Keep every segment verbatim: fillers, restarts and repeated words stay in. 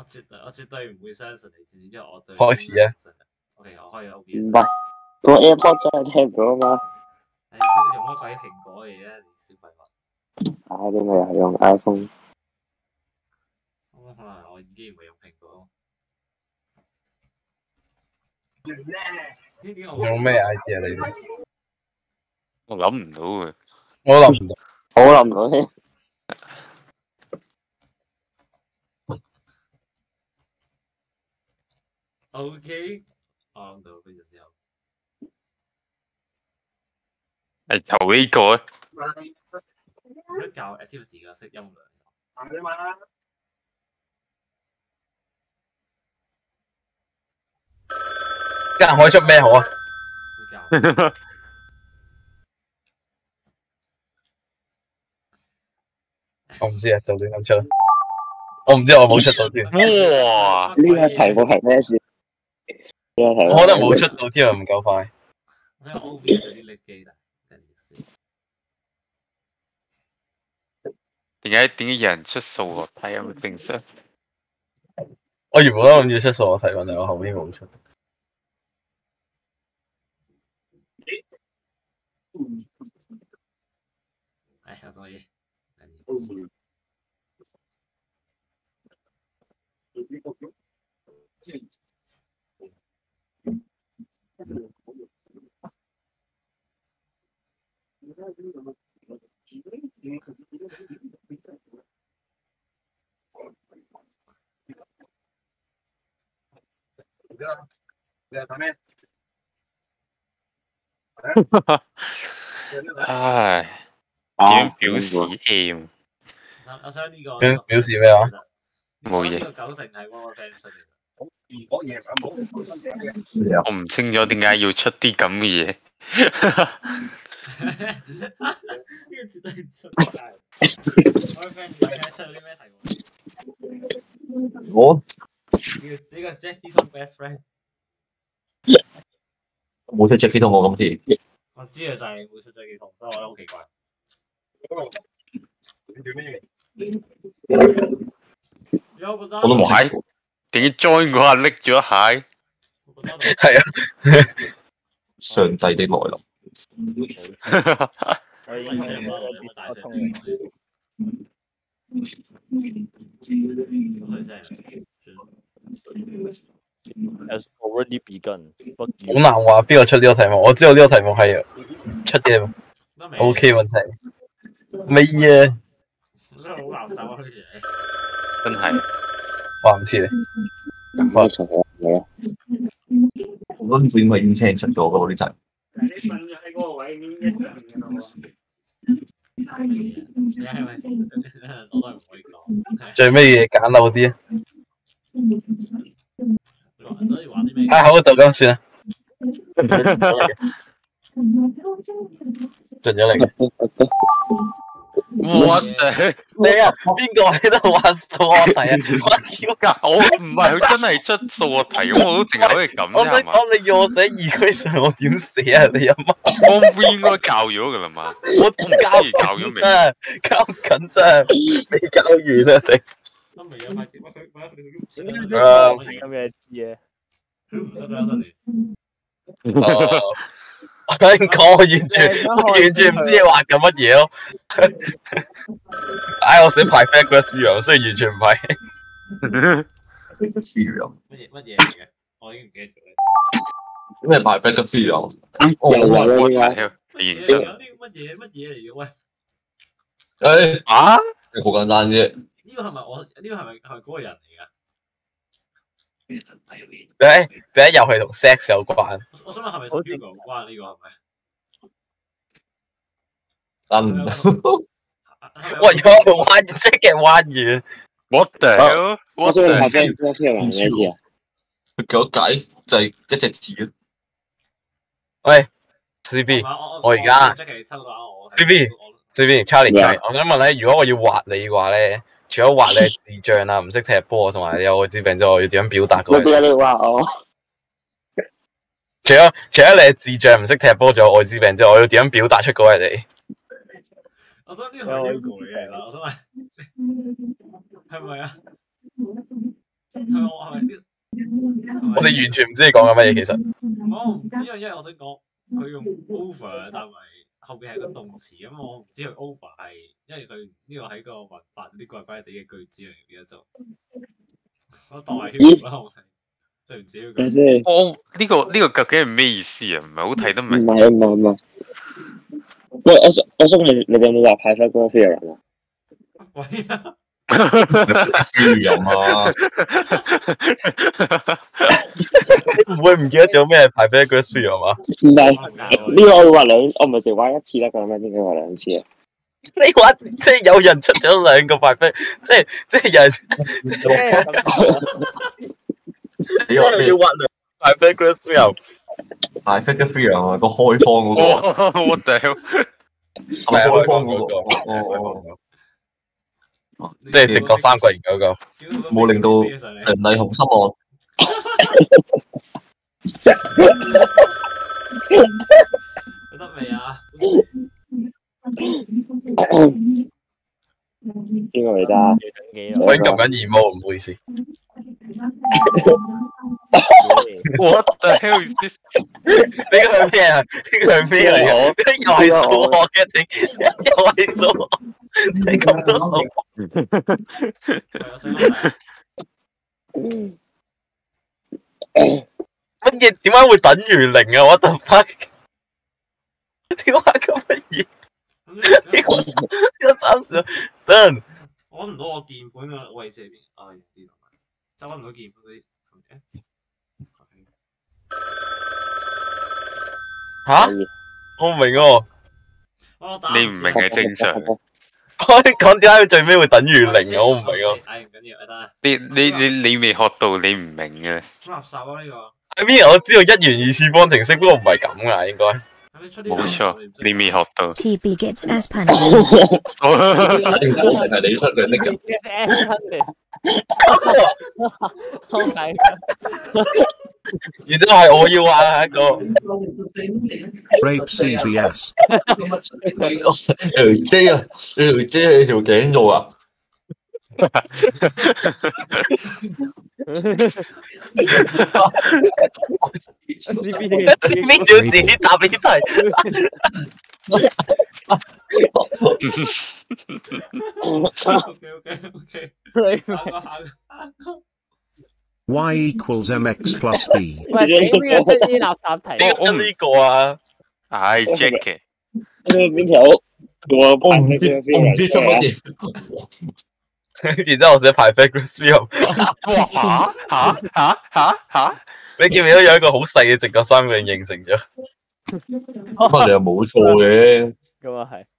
絕對我絕對唔會相信你知，因為我對開始啊 ！OK，我開咗 O B S。 唔係，個 AirPod 真係聽唔到啊嘛。 誒，用乜鬼蘋果嚟嘅？你小廢物！ 啊，你咪係用 iPhone。 咁可能我耳機唔係用蘋果。 用咩 idea 嚟嘅？ 我諗唔到嘅。 我諗唔到。 我諗唔到添。 OK，我諗到跟住之後。 係頭呢個啊！ 我都教 activity 嘅識音量。 係嘛？ 今日可以出咩好啊？我唔知啊，就亂咁出啦。我唔知我冇出到添。 哇！ 呢個題目係咩事？呢個題目我可能冇出到添啊，唔夠快。 我想 O B S 啲力機啦，跟住先。 點解點解有人出數學題咁正常？ 我原本都諗住出數學題，但係我後面冇出。 唉，有所以。 你係睇咩？ 唉，點表示 M？ 我想呢個。 點表示咩話？ 冇嘢。 呢個九成係 One Fan 出嚟。 如果嘢想冇， 我唔清楚點解要出啲咁嘅嘢。 呢個絕對唔出街。One Fan 而家出啲咩題目？ 我呢個 Jackie 同 Best Friend。 冇出 Jackie 同我咁添。 我知啊，就係冇出 Jackie 同，所以我覺得好奇怪。 你做咩？ 我都唔知。點解 join 嗰下拎咗一下？ 係啊。 上帝的來臨。 Has already begun。 好難話邊個出呢個題目，我知道呢個題目係出嘅 OK 問題。咩啊？ 真係好垃圾啊！好似真係。 話唔似你。 冇錯嘅。 我嗰本咪已經聽出咗嗰啲題。 你瞓咗喺嗰個位面一陣嘅咯喎。 你係咪？我都係唔可以講。 最尾嘢揀漏啲啊！啊好就咁算啦。盡咗力。 What the？ 你啊，邊個喺度玩數學題啊？ 我唔係佢真係出數學題，我都淨係可以咁啫。 我想講你要我寫二區上，我點寫啊？你阿媽？ 我 V 應該教咗噶啦嘛？ 我交教咗未？ 交緊啫，未交完啊！頂。 都未有快啲，佢佢佢咁嘅知嘅。 得啦，得哦。我講我完全我完全唔知你畫緊乜嘢咯。唉，我寫 Pythagoras theorem，所以完全唔係。 乜嘢乜嘢嚟嘅？我已經唔記得咗。 咩 Pythagoras theorem？ 又嚟啦呢個。有啲乜嘢乜嘢嚟嘅？喂。 誒啊？ 好簡單啫。 呢個係咪我？呢個係咪係嗰個人嚟㗎？ 第一第一又係同 sex 有關。 我想問係咪同 Hugo 有關？呢個係咪？ 真。 喂，有彎即嘅彎遠。 What the hell？ 我想問下 Jackie 係咩事啊？ 佢解就係一隻字啊。 喂 ，C B，我而家 C B，C B，Charlie，我想問咧，如果我要畫你嘅話咧？除咗話你係智障啦，唔識踢波，同埋你有愛滋病之外，我要點樣表達佢？ 點解你話我？ 除咗除咗你係智障唔識踢波，仲有愛滋病之外，我要點樣表達出嗰係你？ 我想呢個係 Hugo 嚟嘅，其實我想問係咪啊？ 係我係咪啲？ 我哋完全唔知你講緊乜嘢，其實。 我唔知啊，因為我想講佢用 over，但係後邊係個動詞咁，我唔知佢 over 係，因為佢呢個喺個文法啲怪怪地嘅句子嚟嘅就，我當係 human 啦，我係對唔住呢個。 先， 我呢個呢個究竟係咩意思啊？唔係好睇得唔明。 係唔係唔係。喂，我想我想你你哋有冇話派翻嗰個 theorem 啊？ 喂啊！ 人啊！ 唔會唔記得咗咩 Pythagoras theorem 嘛？ 唔係呢個我會話兩，我唔係淨話一次得㗎咩？點解話兩次啊？ 你話即係有人出咗兩個 Pythag，即係即係有人， 你話要畫兩 Pythagoras theorem。 Pythagoras theorem 啊，個開方嗰個。 我屌！ 係咪開方嗰個？哦哦。 即係直角三角形嗰個， 冇令到梁麗紅失望。 得未啊？ 邊個嚟㗎？ 我已經撳緊二毛，唔好意思。 What the hell is this？ 呢個係咩啊？呢個係咩嚟嘅？又係數學嘅定又係數學？你咁多數學？乜嘢？點解會等於零啊？What the fuck？點解咁乜嘢？呢個呢個三十等。 我揾唔到我鍵盤嘅位置喺邊？啊，呢度，就揾唔到鍵盤嗰啲。 吓？我唔明喎。 你唔明係正常。 講講點解佢最尾會等於零啊？我唔明啊。 唉，唔緊要，得啦。 你你你你未學到，你唔明嘅。 垃圾啊呢個。 I mean 我知道一元二次方程式，不過唔係咁噶，應該。 冇錯，你未學到。 T B gets as punch。 一定係你出嘅呢個。 好睇。 然之後係我要畫下一個。 Rape C B S。 條 J 啊，你條 J 喺條頸度啊。邊條自己答呢題 ？Y equals mx plus b。 喂，你邊個出啲垃圾題？ 邊個呢個啊？ 係 Jack 嘅。 邊條？我我唔知，我唔知出乜嘢。 然之後我寫 Pythagoras theorem。 哇！嚇嚇嚇嚇嚇！ 你見唔見到有一個好細嘅直角三角形形成咗？ 不過你又冇錯嘅。 咁啊係。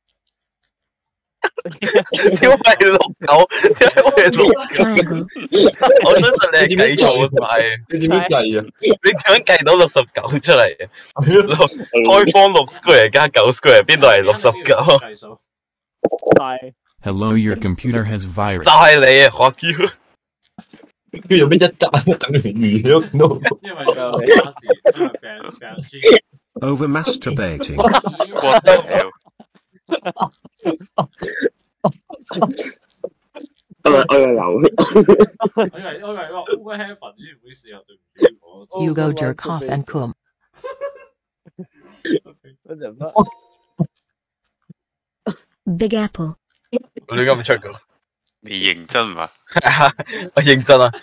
點解係六九？點解會係六九？我相信你係計錯晒。 你點樣計啊？ 你點樣計到六十九出嚟嘅？開方六 square 加九 square 邊度係六十九？ 係。 Hello, your computer has virus。 就係你啊，學 Q。 佢有咩一加等於二咯？ 因為個加字，因為病病 G。 Over masturbating。 What the hell？ 我我又流。 我以為我以為話 overheaven 呢唔會試下對唔住我。 You go jerk off and cum。Big Apple。 我亂咁出噶。 你認真嘛？ 我認真啊！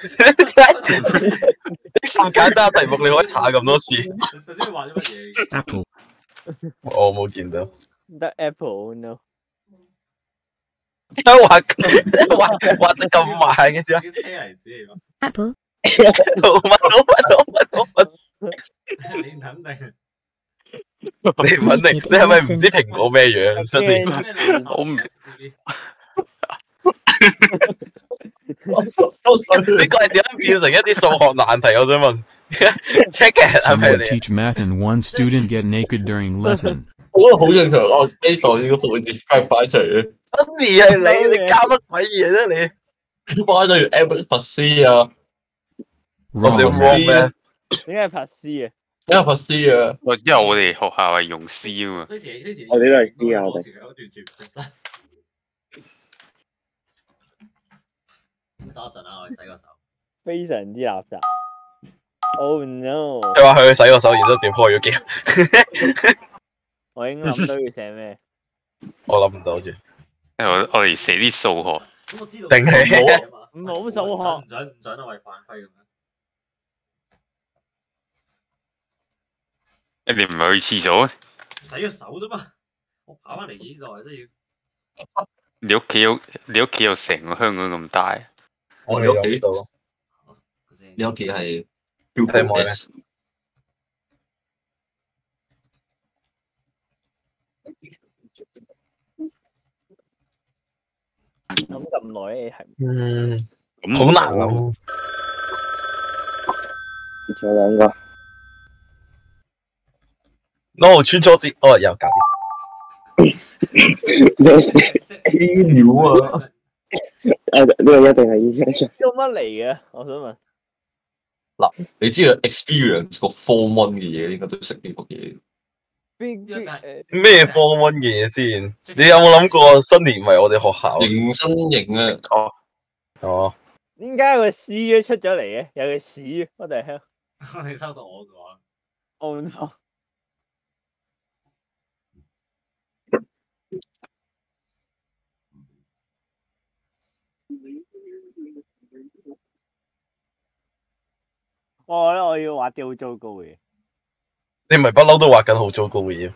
咁簡單嘅題目你可以查咁多次。 首先畫咗乜嘢 ？Apple。 我冇見到。 得 Apple no。 點解畫畫畫得咁慢嘅啫？ 啲車厘子嚟㗎。 Apple。 乜乜乜乜乜。 你唔肯定？ 你唔肯定？你係咪唔知蘋果咩樣？真係我唔。 呢個係點樣變成一啲數學難題？我想問 ，check 嘅係咪 Someone 你 teach math and one student get naked during lesson。 我覺得好正常，我 base 應該同佢直接擺齊嘅。 真係係你，你搞乜鬼嘢啫你？ 擺到 M 佛 C 啊！ 我寫 wrong 咩？ 點解係拍 C 啊？ 點解佛 C 啊？ 喂，因為我哋學校係用 C 啊嘛。 嗰時嗰時我哋都係 C 啊，我哋。 嗰時嗰段絕唔出身。等一陣啊，我去洗個手。 非常之垃圾。Oh no！ 佢話佢去洗個手，然之後直接開咗機。 我已經諗到要寫咩。 我諗唔到住。 我我哋寫啲數學。 定係唔好數學。 唔准唔准啊！違犯規咁樣。 你哋唔係去廁所咩？ 洗咗手啫嘛，我跑翻嚟呢度真係要。你屋企有你屋企有成個香港咁大？ 我哋屋企度。你屋企係 Hugo S。 諗咁耐呢題。 嗯，好難諗。 仲有兩個。 no 穿錯字，哦又搞掂。咩事？ 機料啊！ 啊呢個一定係已經出。 用乜嚟嘅？我想問。 嗱，你知道 experience 個 form one 嘅嘢應該都識呢個嘢。 咩 form one 嘅嘢先？你有冇諗過新年唔係我哋學校？ 迎新營啊！ 哦哦。 點解個 C 嘅出咗嚟嘅？有個屎，我哋係。 你收到我講。 哦 no！我咧我要畫啲好糟糕嘅嘢。 你唔係不嬲都畫緊好糟糕嘅嘢？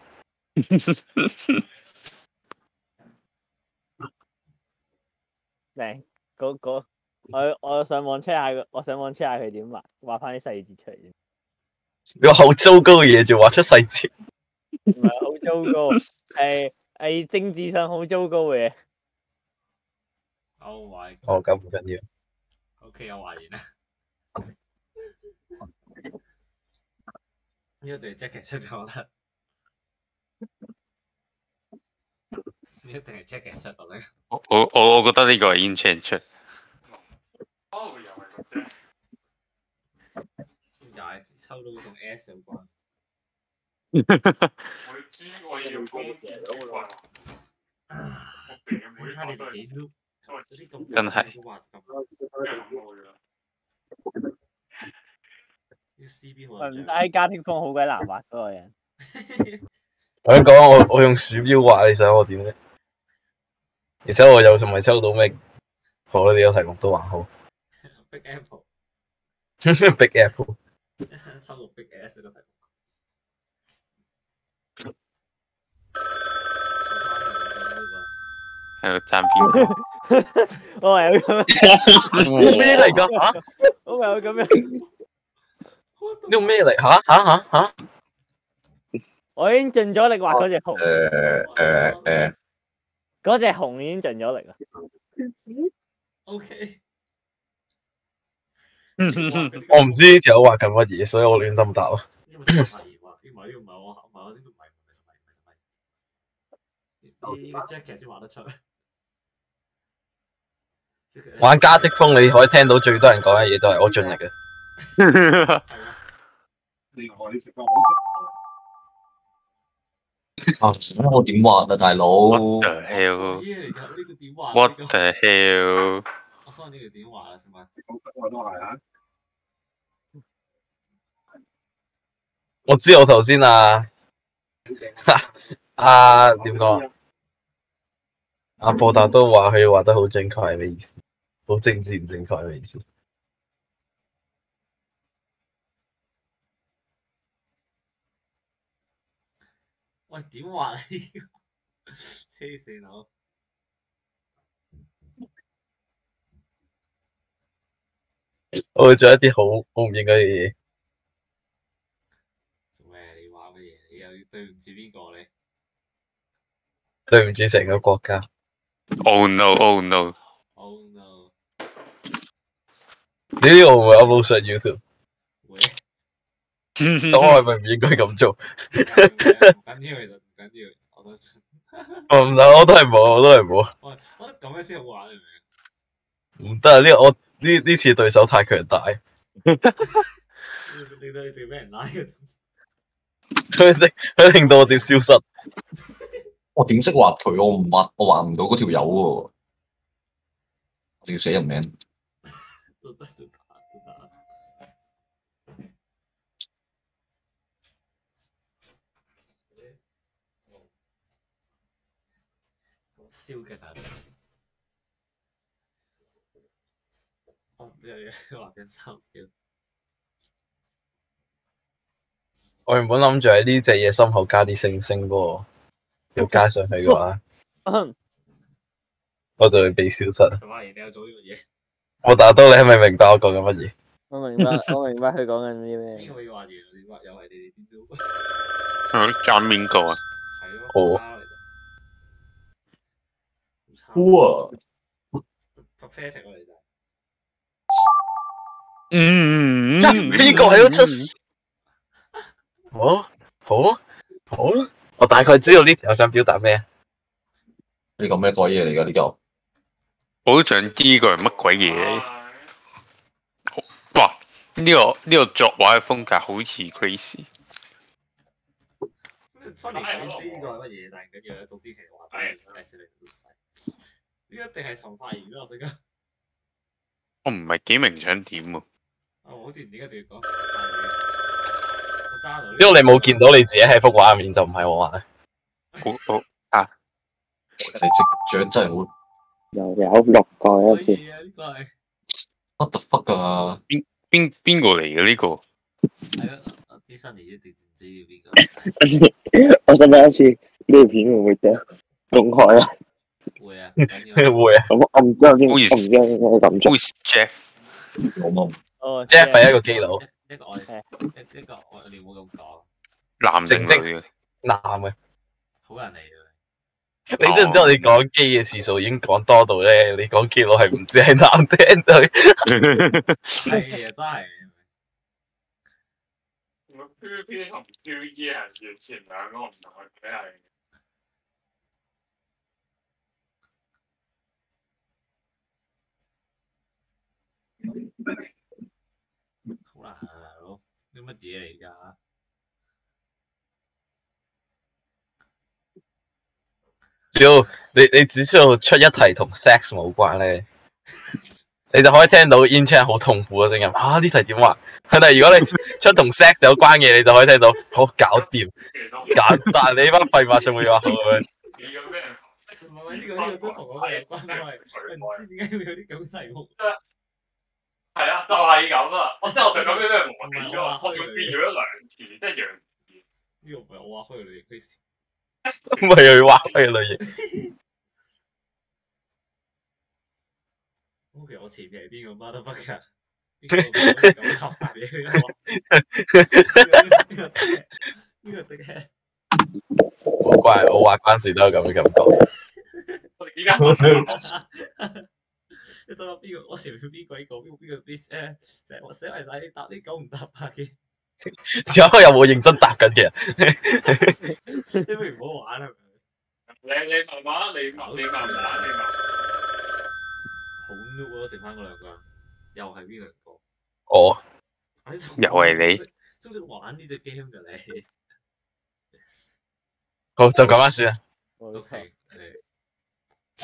靚，嗰嗰我我上網 check 下，我上網 check 下佢點畫，畫翻啲細節出嚟。 你話好糟糕嘅嘢，仲畫出細節？ 唔係好糟糕，係係政治上好糟糕嘅嘢。 Oh my！ 哦，咁唔緊要。 OK， 我畫完啦。呢一定係 Jacket 出嘅，我覺得。呢一定係 Jacket 出嘅咧。 我我我我覺得呢個係 Inchan 出。 哦，又係咁啫。 又係抽到同 S 有關。 我知我要公字都會話。 睇下你哋幾 loop， 真係。 唔使家庭風好鬼難畫嗰個人。 我想講我我用鼠標畫，你想我點啫？而且我又仲未抽到咩，好啦，你有題目都還好。 Big Apple。 Big Apple。 抽到 Big S 個題目。 喺度爭邊個？我係有咁樣。 咩嚟㗎？嚇！ 我係有咁樣。 呢個咩嚟？嚇嚇嚇嚇！ 我已經盡咗力畫嗰隻熊。 誒誒誒。 嗰隻熊已經盡咗力啦。 O K。 我唔知呢條友畫緊乜嘢，所以我亂咁答啊。 呢個唔係呢個唔係我，唔係我呢個唔係唔係唔係唔係。呢個 Jacket 先畫得出。 玩家職風，你可以聽到最多人講嘅嘢就係我盡力嘅。 啊！咁我點畫啊，大佬 ？What the hell？What the hell？ 我想呢個點畫啦，先生。 我都係啊。 我知我頭先啊，啊點講？阿博達都話佢畫得好正確係咩意思？好政治唔正確係咩意思？ 喂，點畫呢個？黐線佬！ 我會做一啲好好唔應該嘅嘢。 做咩？你畫乜嘢？你又要對唔住邊個你？ 對唔住成個國家。 Oh no! Oh no! Oh no! 你呢個會唔會 upload 上 YouTube？ 會。 咁我係咪唔應該咁做？ 唔緊要，其實唔緊要，我想。 我唔得，我都係冇，我都係冇。 我我覺得咁樣先好玩，你明唔明？唔得啊！呢個我呢呢次對手太強大。 令到你直接俾人拉嘅。 佢令佢令到我直接消失。 我點識畫佢？我唔畫，我畫唔到嗰條友喎。我要寫人名。 都得都得都得。 燒嘅但係我唔知你話緊三燒。 我原本諗住喺呢隻嘢心口加啲星星噃，要加上去嘅話，我就會被消失。 做乜嘢？你有做呢個嘢？ 我打到你係咪明白我講緊乜嘢？ 我明白，我明白佢講緊啲咩。 邊個要話完？你話又係你哋邊度？ 嗯，爭邊個啊？ 係咯， 哦好哇 pathetic 我哋就嗯， 邊個喺度出？好，好，好，我大概知道呢條想表達咩。 呢個咩鬼嘢嚟㗎？呢個我好想知呢個係乜鬼嘢。哇！呢、這個呢、這個作畫嘅風格好似 crazy。 新年佢知呢個係乜嘢，但係緊要一早之前話俾你睇，你都唔使。呢一定係陳發言啦，我識啊。 我唔係幾明想點喎。 我好似唔知點解仲要講陳發言。 因為你冇見到你自己喺幅畫面，就唔係我畫。 好好啊！ 人哋隻掌真係好有有六個一次。 啊！呢個係 what the fuck 啊！ 邊邊邊個嚟嘅呢個？ 係啊，我知新年一定唔知邊個。 我想問一次，呢條片會唔會掉公開啊？ 會啊， 會啊。 咁我唔知有邊，我唔知有邊個咁做。 Who's Jeff？ 我冇。 哦 Jeff 係一個基佬。 一個我哋，一一個我哋冇咁講。 男定女嘅？ 男嘅。 好人嚟嘅。 你知唔知我哋講基嘅次數已經講多到咧？你講基佬係唔知係男定女？ 係啊，真係。 我 PVP 同 PVE 係完全兩個唔同嘅體系。 好難啊，大佬，啲乜嘢嚟㗎？ 只要你你只需要出一題同 sex 冇關咧，你就可以聽到 in chat 好痛苦嘅聲音。啊，呢題點畫？但係如果你出同 sex 有關嘅，你就可以聽到好搞掂、簡單。你班廢話仲會話好咁樣。 唔係呢個呢個都同我哋有關，因為唔知點解會有啲咁題目。 係啊，就係咁啊！我真係我就咁樣俾人磨變咗，我仲變咗兩次，即係楊詞。 呢個唔係我話開女嘅， 唔係佢畫開類型。 O K，我前面係邊個 motherfucker？邊個咁垃圾嘢？呢個的嘅。 冇關，我畫嗰陣時都有咁嘅感覺。 我哋依家。 你想諗邊個？我前面邊鬼個？邊邊個邊誒？成日我寫埋晒啲答啲九唔搭八嘅。 有個有冇認真答緊嘅？ 你不如唔好玩啦。 你你慢慢，你慢你慢慢玩，你慢。 好 noob 啊！剩翻嗰兩個，又係邊兩個？ 哦， 又係你。 識唔識玩呢隻 game 㗎你？ 好，就咁樣算啦。 O K，誒。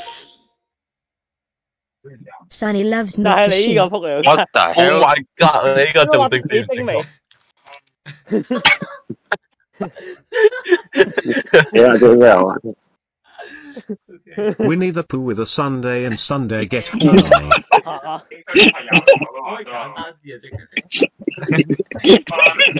Sunny loves 但係 Mister 你呢 Shin. 個仆你 What the hell？ Oh my god！ 你呢個仲正正精微。 你話最咩玩 ？Winnie the Pooh with a Sunday and Sunday get home. 可以簡單啲啊，即係。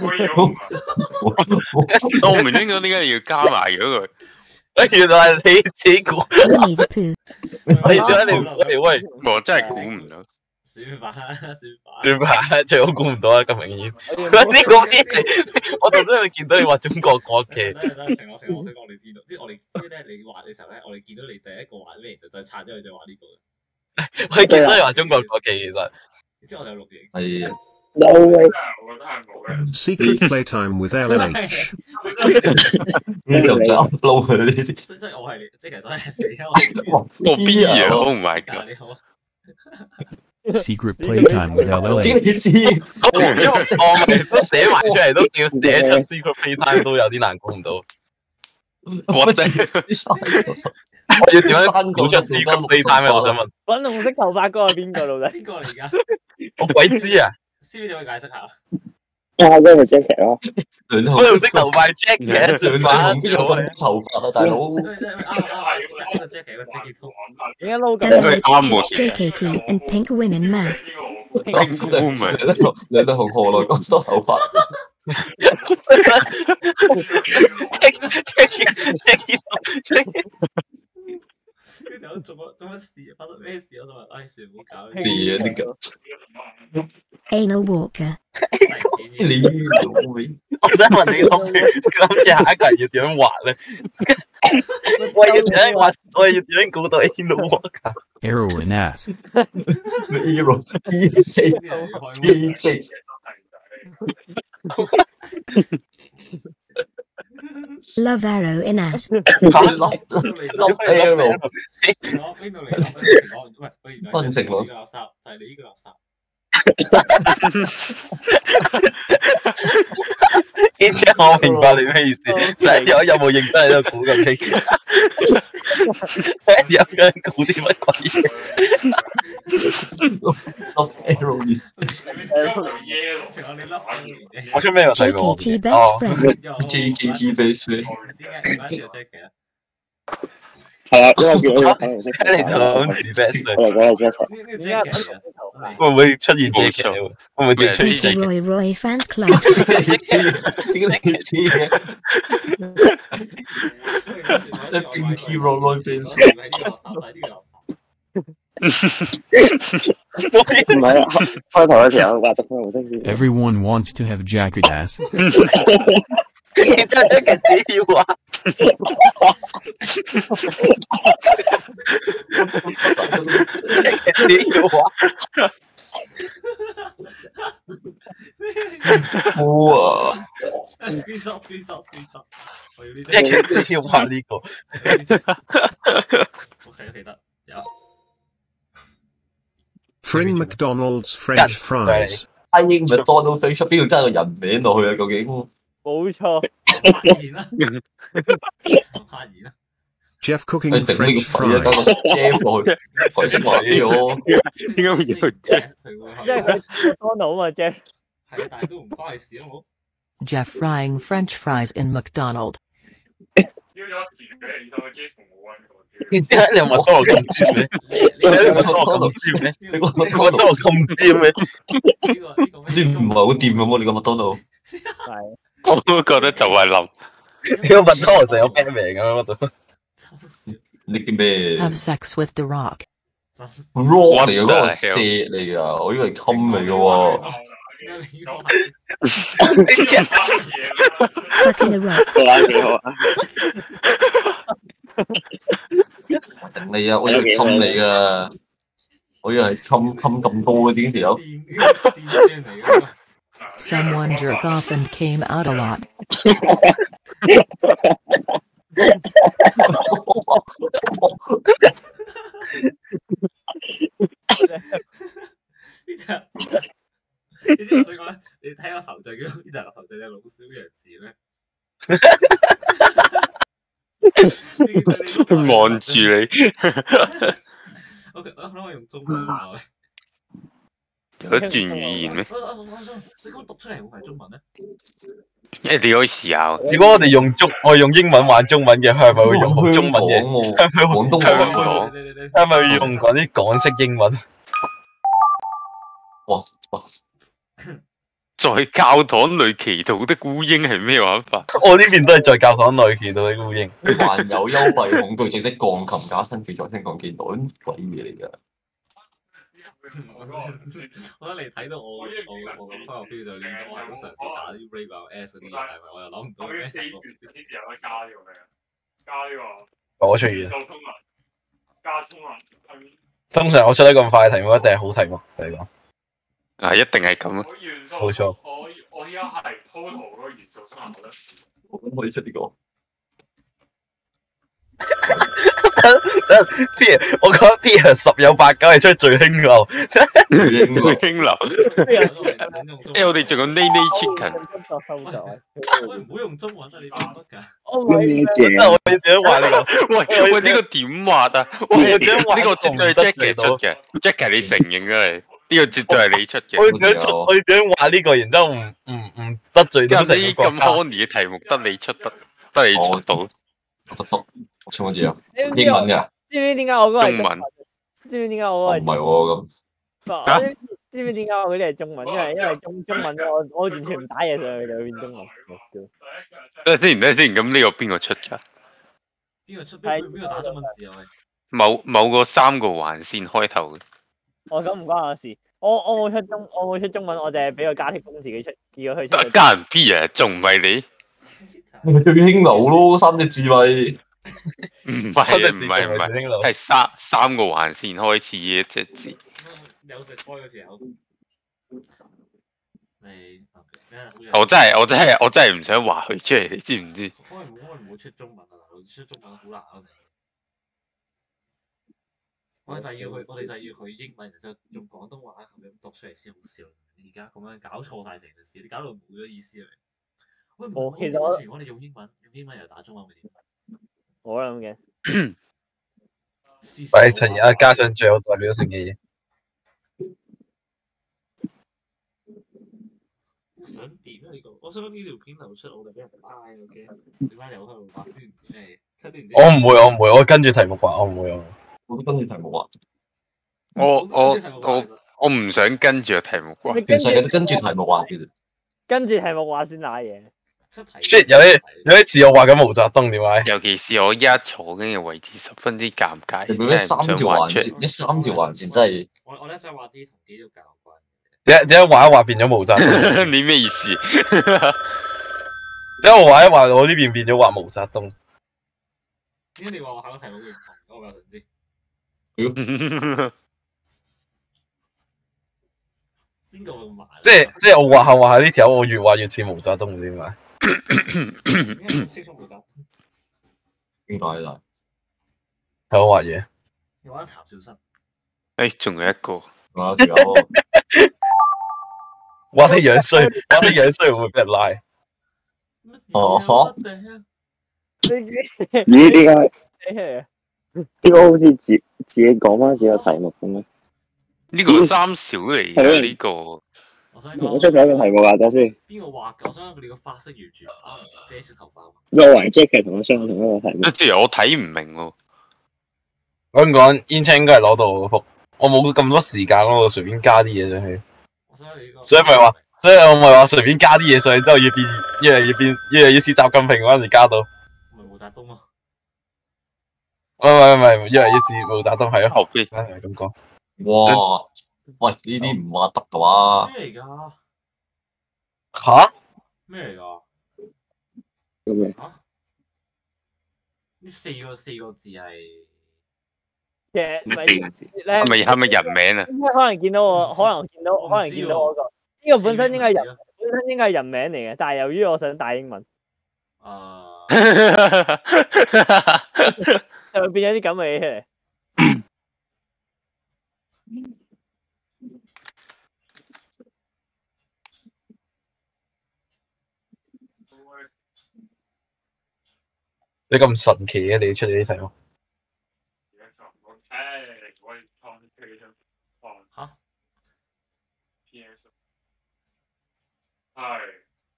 我唔明點解點解要加埋嗰句。 原來係你自己估。 Winnie the Pooh. 你點解你唔估？喂， 我真係估唔到。 算吧，算吧。 算吧，最好估唔到啊！咁明顯。呢個咩嚟？我頭先咪見到你畫中國國旗。 等陣等陣，成我成我想講你知道，即係我哋知咧，你畫嘅時候咧，我哋見到你第一個畫咩，就再拆咗佢，再畫呢個。 我見到你畫中國國旗，其實。 之後我就錄影。 係啊。 No way！ Secret playtime with L L H。 呢度就 upload 佢呢啲。 即即我係你，即其實係你啊！ 我 B 啊 ！Oh my god！ 你好。 Secret playtime with L L H。 點知？ 我因為我咪都寫埋出嚟，都要寫出 secret playtime 都有啲難估唔到。 我真係我要點樣估出 secret playtime 啊？我想問。 粉紅色頭髮嗰個係邊個老仔？ 邊個嚟㗎？ 我鬼知啊！ C V 點可以解釋下？ 啊，嗰個 Jacket 咯。 粉紅色頭髮 Jacket 算吧？ 邊有咁頭髮啊，大佬？ 個 Jackie 個 Jackie 通。 點解撈 The 咁？ village teach J K T and Pink Women Man. 你都你都同何來咁多頭髮？ 跟住我做乜做乜事？發生咩事？我就話：唉，算唔好搞。 啲嘢呢個 Anal Walker. 你老味。 我想問你諗住諗住下一個人要點樣畫咧？我要點樣畫？我要點樣估到 Anal Walker？ Heroin ass. Hero P J P J。 Love arrow in ass. Love arrow。 我邊度嚟？喂，我原來分情呢個垃圾，就係你呢個垃圾。 然之後我明白你咩意思，就係有有冇認真喺度估緊傾？有個人估啲乜鬼嘢 ？Love arrow。 我出咩個細個 J K T best friend. J K T best friend。 係啊，因為見到呢個粉紅色， 跟住就諗住 best 我嚟講係 Jackie。 會唔會出現 Jackie？會唔會出現 Jackie？ Roy Roy Fans Club. 點解你知嘅？你邊 T Roy Roy Fans？唔係啊，開頭嘅時候畫得粉紅色先。 Everyone wants to have jacket ass. 然之後 Jackie 自己要畫。Jackie 自己要畫。 哇 ！Screenshot screenshot screenshot。我要呢隻。 Jackie 自己要畫呢個。 OK OK 得有。 Fring McDonald's French fries. 阿英 McDonald French 邊度加個人名落去啊？究竟？ 冇錯。 發言啦。發言啦。 Jeff cooking 你頂呢 French 個肺啊！加個 fries. Jeff 落去，改成話呢個。 點解會要 Jeff？ 因為佢麥當勞啊嘛 Jeff。 係啊，但係都唔關佢事啊，好。 Jeff frying French fries in McDonald. 要有錢嘅，然後 Jeff 冇揾過。 點解你麥當勞咁尖咩？你麥當勞咁尖咩？你個麥當勞咁尖咩？ 呢個呢個好似唔係好掂咁喎，你個麥當勞。 係。 我都覺得就係冧。 你個麥當勞成有 band 名咁樣乜都。 你叫咩 Have sex with The Rock. ？Rock 嚟嘅嗰個蛇嚟㗎，我以為襟嚟嘅喎。 Fucking the Rock. 都玩幾好啊！ 頂你啊！我以為襟你㗎，我以為係襟襟咁多嘅點條友。 Someone jerk off and came out a lot. 呢隻，你知我想講咧？你睇個頭像叫呢隻頭像隻老小楊氏咩？ 佢望住你。 我可唔可以用中文話喂？ 有一段語言咩？ 你咁讀出嚟會唔係中文咧？ 誒，你可以試下。 如果我哋用中，我用英文玩中文嘅，佢係咪會用好中文嘅？係咪廣東香話？ 港係咪要用嗰啲港式英文？ 哇哇！ 在教堂裏祈禱的烏蠅係咩玩法？ 我呢邊都係在教堂裏祈禱的烏蠅。 患有幽閉恐懼症的鋼琴家新記在香港見到，啲鬼嘢嚟㗎。 我覺得你睇到我我我咁開個標就練，我係好嘗試打啲 Brave 啊 S 嗰啲嘢，但係我又諗唔到咩。 四段先至有得加呢個咩？加呢個。 我出現。 就通能加通能。 通常我出得咁快嘅題目一定係好題目嚟講。 啊，一定係咁啊！ 冇錯。 我我依家係 total 嗰個元素通能，我覺得。 我咁可以出呢個。 P， 我覺得 P 係十有八九係出最輕流， 最輕流。誒，我哋仲有 Nene Chicken。 喂，唔好用中文啊！你點得㗎？ 我唔係。 我要點樣畫呢個？ 喂喂，呢個點畫啊？喂，呢個絕對係 Jackie 出嘅 ，Jackie 你承認㗎你？呢個絕對係你出嘅。 我要點樣出？我要點樣畫呢個？然之後唔唔唔得罪到成個國家。 咁 Honey 嘅題目得你出得，得你出到。 我得福。 出乜嘢啊？ 你知唔知我英文㗎？ 知唔知點解我嗰個係中文知唔知點解我嗰個係哦唔係喎咁。 我知知唔知點解我嗰啲係中文？因為因為中中文我我完全唔打嘢上去就會變中文。 等陣先，等陣先，咁呢個邊個出㗎？ 邊個出邊邊個打中文字啊？喂， 某某個三個環線開頭嘅。 我咁唔關我事，我我冇出中我冇出中文，我淨係俾個家庭工自己出，叫佢出。 家人 P 啊，仲唔係你？ 咪最興流咯，三隻字咪。 唔係啊，唔係唔係，係三三個環線開始嘅一隻字。 有食開嗰條友。你我真係我真係我真係唔想話佢出嚟，你知唔知？ 可能可能唔好出中文啊，出中文好難啊！我哋就係要去，我哋就係要去英文，然之後用廣東話咁樣讀出嚟先好笑。而家咁樣搞錯晒成件事，你搞到冇咗意思嚟。喂， 我其實我如果你用英文，用英文又打中文會點？ 我諗嘅。 喂，陳而家加上最有代表性嘅嘢。 想點啊？呢個我想呢條片流出，我哋俾人拉嘅，點解又喺度畫啲唔知咩？ 我唔會，我唔會，我跟住題目畫，我唔會啊。 我都跟住題目畫。 我我我我唔想跟住個題目畫。 其實你跟住題目畫嘅。 跟住題目畫先揦嘢。 shit 有啲有啲似我畫緊毛澤東點解？ 尤其是我依家坐緊嘅位置十分之尷尬。 你咩三條環線？呢三條環線真係。 我我咧就畫啲同基督教有關。 點點解畫一畫變咗毛澤東？ 你咩意思？ 點解我畫一畫我呢邊變咗畫毛澤東？ 點解你話我考個題目會唔同？我有想知。邊個會買？ 即係即係我畫下畫下呢條，我越畫越似毛澤東，點解？ 點解識咗毛澤東？ 點解啦？ 係我畫嘢。 你畫譚紹生。 誒，仲有一個。 啊，仲有。 畫得樣衰，畫得樣衰會唔會俾人拉？ 哦，錯。 咦？點解？呢個好似自自己講翻自己個題目咁樣。 呢個三小嚟嘅呢個。 我想講。 我出咗一個題目啊，等先。 邊個畫㗎？我想講佢哋個髮色完全啱，啡色頭髮。 我懷疑 Jack 同我相同一個題目。 即係我睇唔明喎。 我咁講，煙青應該係攞到嗰幅，我冇咁多時間咯，我隨便加啲嘢上去。所以咪話，所以我咪話隨便加啲嘢上去之後，越變越嚟越變，越嚟越似習近平嗰陣時加到。 唔係毛澤東啊！ 唔係唔係，越嚟越似毛澤東係咯。 後邊係咁講。 哇！喂，呢啲唔話得嘅話。 咩嚟㗎？ 吓？ 咩嚟㗎？ 咁咩？ 嚇？呢四個四個字係。 嘅咩四個字？係咪係咪人名啊？ 應該可能見到我，可能見到，可能見到我個。呢個本身應該係人，本身應該係人名嚟嘅，但係由於我想打英文， 啊， 就會變咗啲咁嘅嘢出嚟。 你咁神奇嘅，你出嚟啲題目。 嚇？ 係。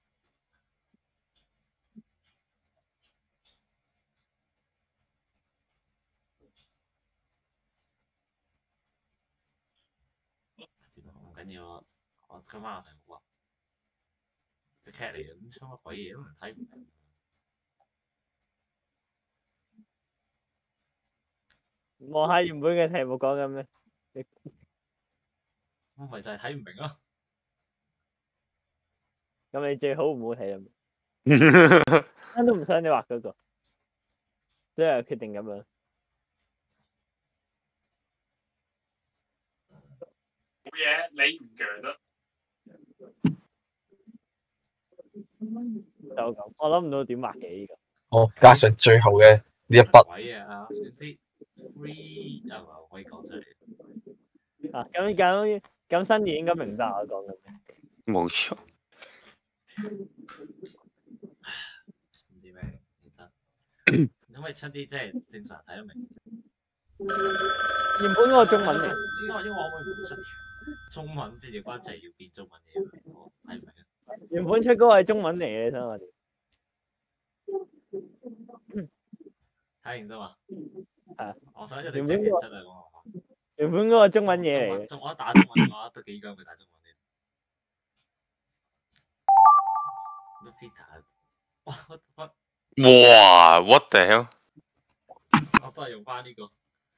唔緊要啊，我跟翻個題目啊。隻 cat 嚟嘅，咁出乜鬼嘢都唔睇唔明。 望下原本嘅題目講緊咩？ 我咪就係睇唔明咯。 咁你最好唔好睇啦。真都唔想你畫嗰個，所以決定咁樣。 冇嘢，你唔鋸得。 就咁，我諗唔到點畫嘅呢個。 好，加上最後嘅呢一筆。 鬼啊！總之 free 啊嘛，可以講出嚟。 啊，咁咁咁新年應該明白我講緊咩。 冇錯。 唔知咩？唔得。可唔可以出啲即係正常睇得明？ 原本嗰個中文嚟。 應該應該可唔可以唔出中文？即係關就係要變中文嘢，我睇唔明。 原本出嗰個係中文嚟嘅，所以我哋。 睇認真嘛？ 係。 我想一定即刻出嚟講。 原本嗰個中文嘢嚟嘅。 我一打中文嘅話，得幾個會打中文嘅。Peter， 哇 ！What the hell？ 我都係用翻呢個。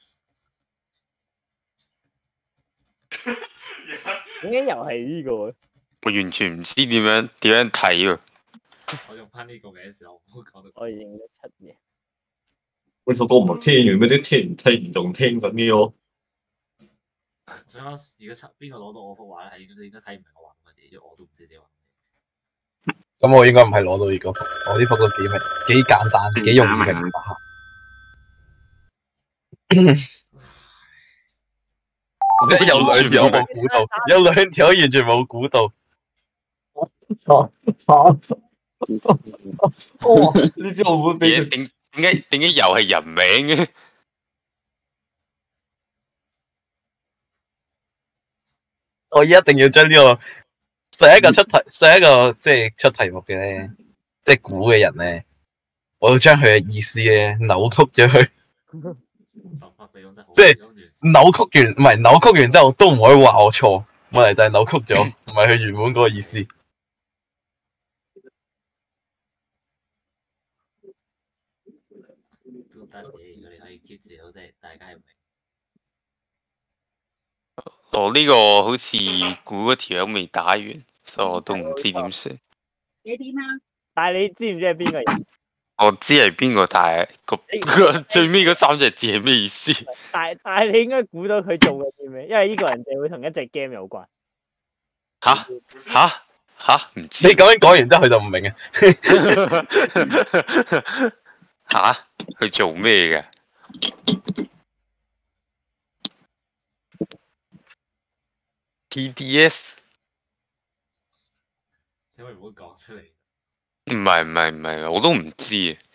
點解又係呢個？ 我完全唔知點樣點樣睇喎。 我用翻呢個嘅時候，唔好講到。 我認得出嘢。 喂，首歌唔係聽完咩啲聽聽唔同聽緊啲咯。 想講，如果出邊個攞到我幅畫咧，係應該睇唔明我畫乜嘢，因為我都唔知自己畫乜嘢。咁我應該唔係攞到呢個幅，我呢幅都幾明，幾簡單，幾容易明白。有兩條我冇估到，有兩條完全冇估到。 哇！呢啲我會俾佢點點解點解又係人名嘅？ 我一定要將呢個上一個出題上一個即係出題目嘅咧，即係估嘅人咧，我要將佢嘅意思咧扭曲咗佢。即係扭曲完，唔係扭曲完之後都唔可以話我錯，問題就係扭曲咗，唔係佢原本嗰個意思。 都得嘅，如果你可以 keep 住到，即係大家係明。 我呢個好似估嗰條友未打完，所以我都唔知點算。 你點啊？但係你知唔知係邊個人？ 我知係邊個，但係個個最尾嗰三隻字係咩意思？ 但係但係你應該估到佢做嘅啲咩？因為呢個人就會同一隻 game 有關。 吓吓吓唔知？ 你咁樣講完之後，佢就唔明啊！吓，佢做咩嘅 ？T D S？ 你可以唔好講出嚟。 唔係唔係唔係，我都唔知啊。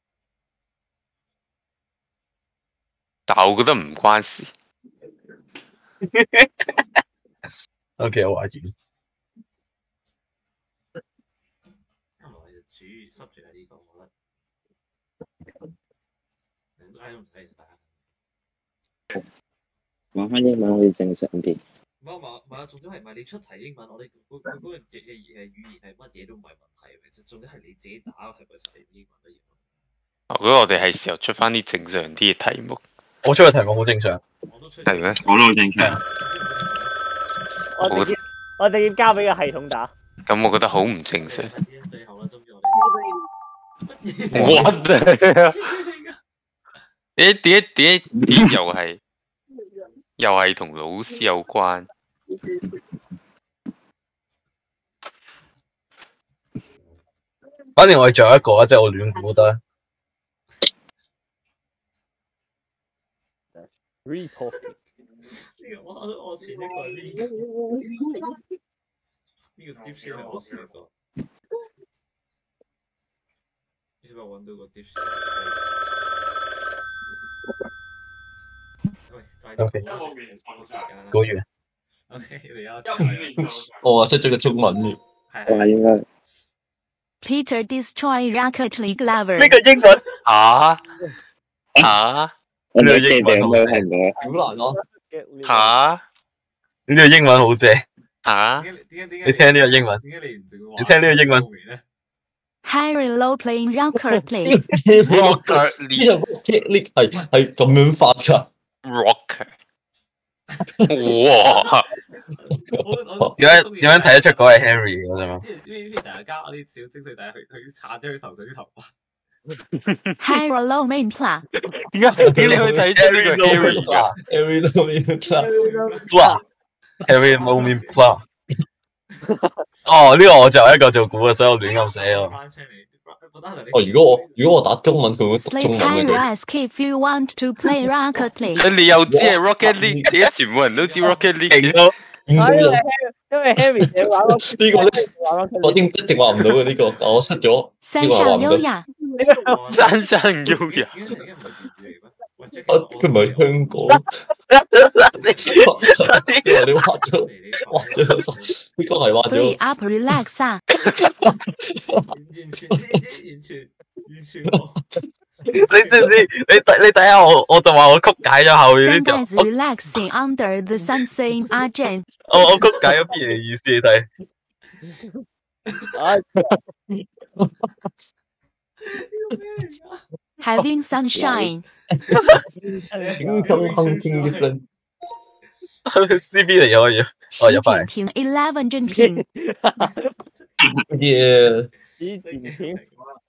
但係我覺得唔關事。 O K， 我話完。 因為主濕住係呢個，我覺得。你拉都唔睇大家。 玩翻英文好似正常啲。 唔係唔係，重點係唔係你出題英文，我哋嗰嗰嗰個嘅誒語言係乜嘢都唔係問題，其實重點係你自己打係咪實英文都要。 我覺得我哋係時候出翻啲正常啲嘅題目。 我出嘅題目好正常。 係咩？ 我都好正常。 我直接我直接交俾個系統打。 咁我覺得好唔正常。 最後啦，終於我哋。 我哋。點點點點又係又係同老師有關。 反正我哋仲有一個啊，即係我亂估得。 Report 呢個我我前一個係呢個，呢個 deep shit 係我前一個。你知唔知我揾到個 deep shit？喂，就係 OK， 估完。 OK， 你而家我話識咗個中文嘅， 係應該。 Peter destroy Rocket League lover。 呢個英文嚇嚇。 我哋英文好係唔係？ 好難咯。 嚇！ 呢個英文好正。 嚇！ 你聽呢個英文。你聽呢個英文。 Harry Low playing Rocket League。 Rocket League 係係咁樣發㗎。 Rocket。哇！ 點樣點樣睇得出嗰係 Harry 嘅啫嘛？ 呢啲大家加啲小精髓仔去去擦咗佢頭上啲頭髮。 Harry Low main plan。 點解點你去睇出呢個 Harry 㗎 ？Harry Low main plan。Harry Low main plan。哦，呢個我就一個做估嘅，所以我亂咁寫咯。 哦，如果我如果我打中文，佢會讀中文嘅。 If you want to play Rocket League。 你又知係 Rocket League？點解全部人都知 Rocket League 嘅？ 因為因為 Harry 你玩呢個咧，我應一直話唔到嘅呢個，但我失咗。呢個話唔到。 山上優雅。 啊！佢唔係香港。你畫咗畫咗，呢個係畫咗。 Up relax 啊！ 完全完全完全完全你知唔知？你睇你睇下我，我就話我曲解咗後面呢條。 Sandals relaxing under the sun saying 阿 Jane。 我我曲解咗邊嘅意思，你睇。 Having sunshine。 輕鬆空天嘅身。 C B 嚟嘅可以。哦，入翻嚟。 習近平 eleven 正品。 耶！ 習近平。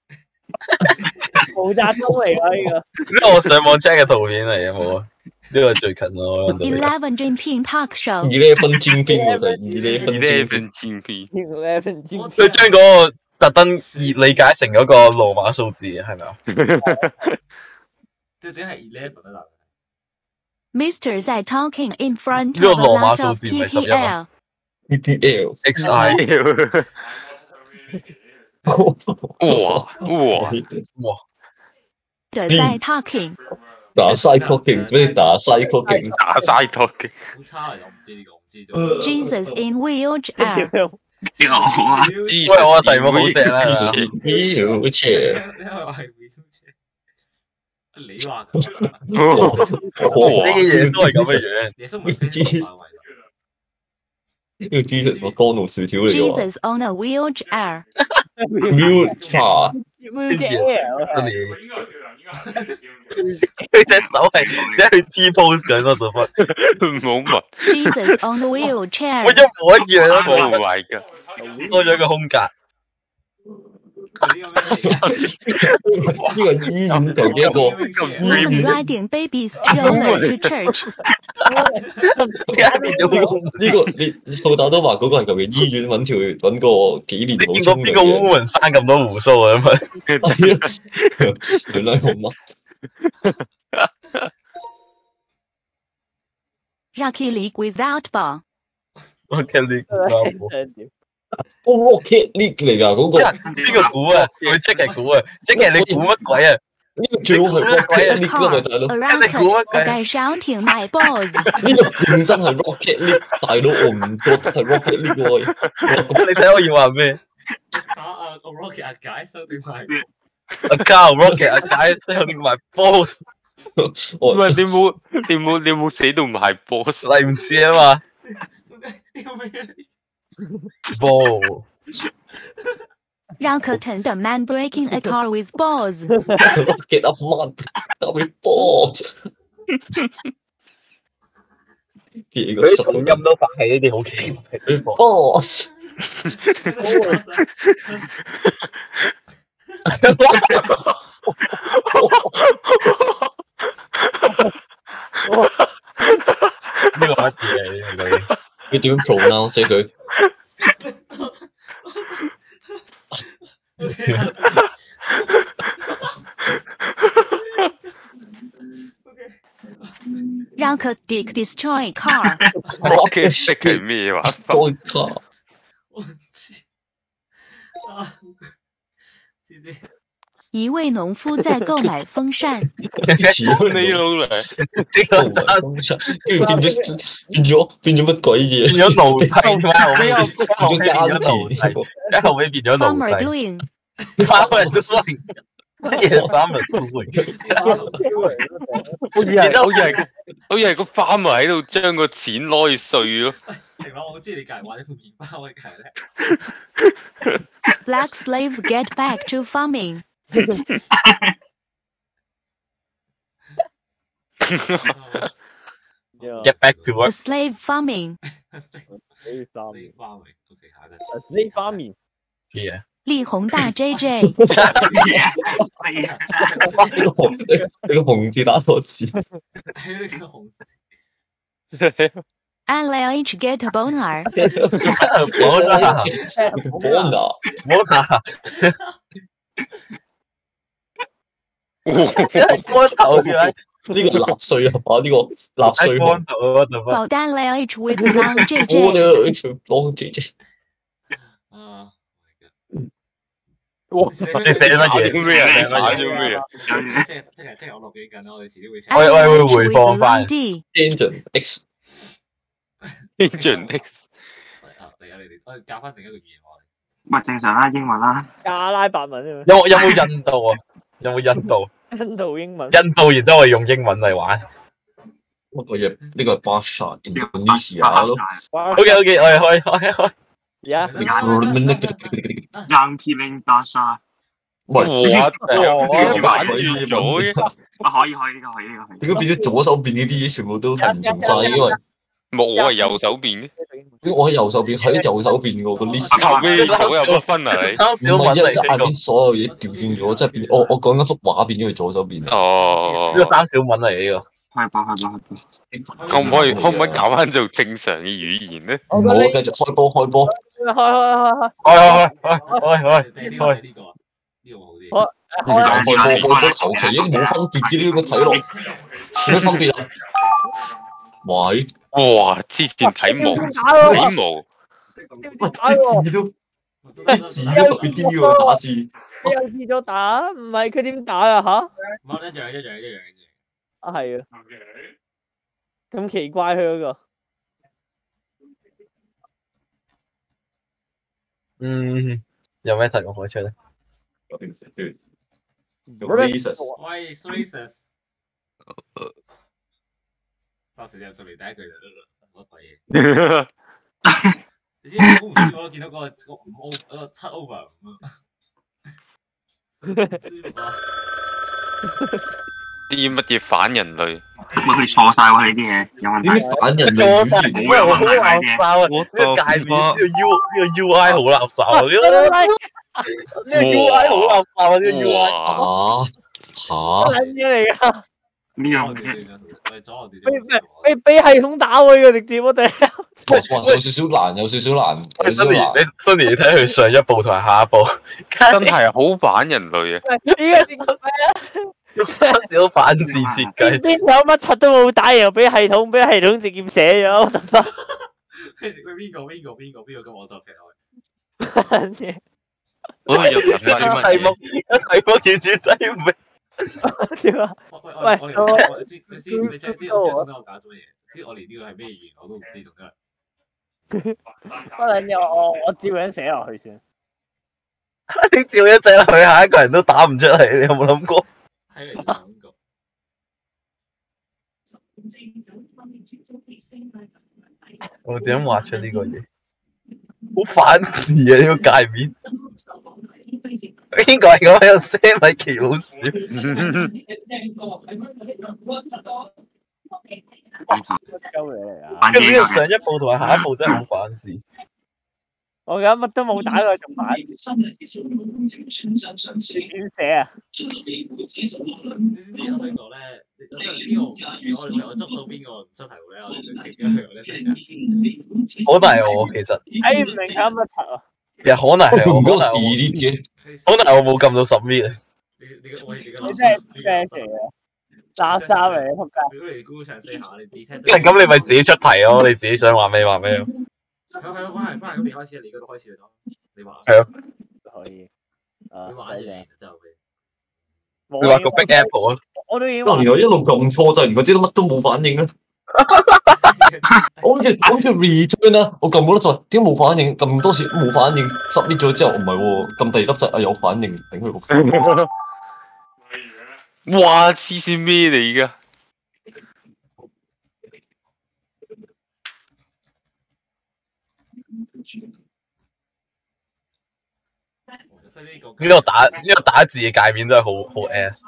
毛澤東嚟㗎呢個。 呢個我上網 check 嘅圖片嚟嘅冇啊。呢個最近我揾到。 Eleven 正品 talk show。 Eleven 正品我睇，Eleven 正品。 Eleven 正品。 佢將嗰個特登理解成嗰個羅馬數字係咪啊？ 即係點係 eleven 啊？ Mister 在 talking in front 呢個 of a 羅馬 lot 數 of 字唔係 T 十 T 一啊 L。 T T L X I。 哇哇哇！ 在 talking。 打西托勁，即係打西托勁， 打西托勁。 好差嚟，我唔知呢個，唔知咗。 Jesus in wheelchair。 呢個好啊！ 喂，我個題目好正啦。 wheelchair。 你係話係 wheelchair？你話呢啲嘢都係咁嘅樣。 耶穌唔係非常範圍。 呢個 Jesus 個乾路薯條嚟㗎。 Jesus on a wheelchair。 wheelchair。 佢隻手係一去 T pose 緊嗰度乜？ 唔好問。 Jesus on the wheelchair。 我一模一樣啊！ Oh my god！ 多咗個空格。 呢個醫院就幾個 Woman riding baby's stroller to church。 呢個你老豆都話嗰個係求其醫院揾條揾個幾年冇見過邊個 woman 生咁多胡鬚啊？咁啊， 原來好乜 ？Rocky League without ball。 Rocket League。 個 Rocket League 嚟㗎嗰個。 邊個估啊？佢即係估啊！即係你估乜鬼啊？呢個最好係 Rocket League 啦，咪大佬。 你估乜鬼？介紹條賣 balls。 呢個認真係 Rocket League，大佬我唔覺得係 Rocket League 喎。 你睇我要話咩？ 打啊個 Rocket 啊解收點賣？ 阿膠 Rocket 啊解收點賣 balls？ 喂，你冇你冇你冇寫到賣 balls， 你唔知啊嘛？ball。 讓可疼的 man breaking a car with balls。 Get up man with balls。 佢啲同音都發起呢啲好奇怪嘅 balls。 呢個乜嘢嚟？ 你點 pronounce 佢？ 讓可 dick destroy car。 Rocket League 係咩話 ？destroy car。 我唔知啊，知知。 一位農夫在購買風扇。 你老嚟，購買風扇，跟住變咗變咗變咗乜鬼嘢？ 變咗奴隸， 變咗耕田， 喺後尾變咗奴隸。 Farmer doing。 Farmer doing。乜嘢 farmer doing？ 好似係好似係好似係個 farmer 喺度將個錢攞去稅咯。 係嘛？我知你隔離玩一個麵包嘅隔離咧。 Black slave get back to farming。 Get back to work. Slave farming. Slave farming. OK， 下個。 Slave farming。 Yeah。 力宏大 J J。 你個紅字打錯字。 係呢個紅字。 L H get boner。 boner。 boner。光頭嘅呢個納稅啊嘛，呢個納稅光頭嗰度。 保單 L H with long J J。 我哋 long J J。 啊！ 哇！你寫乜嘢？ 咩啊？打咗咩啊？ 即係即係即係我錄幾緊，我哋遲啲會。 我我會回放翻。 Engine X。 Engine X。 啊！嚟啊！你哋我哋教翻另一個語言我哋。 咪正常啦，英文啦。 阿拉伯文啊。 有有冇印度啊？有冇印度？ 印度英文。 印度，然之後我用英文嚟玩。 乜鬼嘢？呢個係巴沙 Indonesia 咯。 OK OK，我哋開開開。 而家 Young Killing Dasha。 喂， 哇！ 玩玩完咗嘅。 啊，可以可以呢個可以呢個可以。 點解變咗左手邊呢啲嘢全部都係唔同晒嘅？因為冇，我係右手邊嘅。 我喺右手邊，喺右手邊嘅個 list。 後邊我有乜分啊？你唔係一隻眼邊所有嘢調轉咗，即係變我我講緊幅畫變咗去左手邊。 哦， 呢個三小文嚟呢個。 係吧係吧係吧。 可唔可以可唔可以搞翻做正常嘅語言咧？ 唔好繼續開波開波。 開開開開開開開開開呢個呢個呢個好啲。 開開波開波求其都冇分別嘅呢個睇落，有咩分別啊？喂！ 哇！之前睇毛睇毛， 喂啲字都啲字都特別啲喎，打字。 你有字咗打？唔係佢點打啊吓？ 唔係一樣一樣一樣一樣。 啊係啊。咁奇怪佢嗰個。 嗯，有咩題目可以出咧？ 喂 ，racist。到時你就嚟第一句就乜鬼嘢？你知唔知我我見到個個五 O 嗰個七 over 五啊？ 啲乜嘢反人類？ 喂，佢錯晒喎，呢啲嘢有問題。 啲反人類語言冇有問題垃圾啊！呢個界面呢個 U 呢個 U I 好垃圾啊！呢個 U I 好垃圾啊！呢個 U I 嚇嚇乜嘢嚟㗎？ 呢樣嘢。 俾俾俾系統打喎！呢個直接我哋。 哇！有少少難，有少少難，有少少難。 你 Sunny 你睇佢上一步同埋下一步， 真係好反人類啊！ 呢個點解啊？ 少反字設計， 邊有乜柒都冇打，又俾系統俾系統直接寫咗，我得得。 佢邊個邊個邊個邊個咁我作劇開？ 我又睇翻啲乜題目，題目完全睇唔明。 點啊？ 喂，我我我知你知你知你知我知我知我搞咗乜嘢？知我連呢個係咩語言我都唔知，仲得。 不能我我我照樣寫落去先。 你照一寫落去，下一個人都打唔出嚟，你有冇諗過？ 睇嚟諗過。 我點樣畫出呢個嘢？好反智啊！呢、這個界面。邊個係咁樣寫米奇老鼠？跟住呢個上一步同埋下一步真係好反智。 我而家乜都冇打過，仲反點寫啊？ 你知唔知我想講咧？呢個我我捉到邊個唔出題目咧，我就直接去我咧寫。 可能係我其實。 哎，唔明啱乜柒啊？ 其實可能係我，可能我 delete 嘅， 可能我冇撳到 submit 啊。 你你個喂你個你真係咩嚟嘅？渣渣嚟，仆街！ 如果你 Google 唱四下，你自聽。 咁你咪自己出題咯，你自己想話咩話咩咯。 係係咯，翻嚟翻嚟嗰邊開始，你嗰度開始咯。你話係咯， 可以。啊， 你話嘢就係。 你話個 Big Apple 啊？ 我都已經原來一路撳錯就，原來知道乜都冇反應啊！我諗住我諗住 return 啦，我撳嗰粒掣，點解冇反應？撳多次冇反應，submit咗之後唔係喎，撳第二粒掣啊有反應，頂佢個肺！ 哇！黐線咩嚟㗎？ 呢個打呢個打字嘅界面真係好好 S。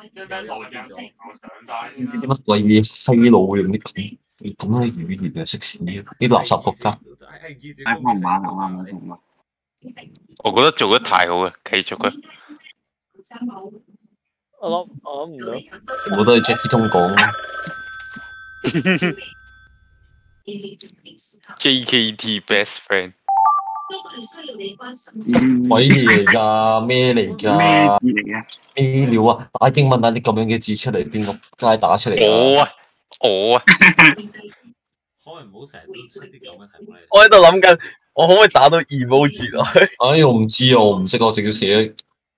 乜鬼嘢西路用啲咁咁嘅語言啊？識屎啊！啲垃圾國家。 哎，我唔玩，我玩，我唔玩。 我覺得做得太好啦，繼續佢。 我諗我諗唔到。 全部都係 Jack 中講。 J K T best friend。 鬼嘢嚟㗎？咩嚟㗎？ 咩字嚟嘅？ 咩料啊？打英文打啲咁樣嘅字出嚟，邊個街打出嚟㗎？ 我啊，我啊。 可能唔好成日都出啲咁嘅題目咧。 我喺度諗緊，我可唔可以打到 emoji 落去？ 哎，我唔知啊，我唔識，我直接寫。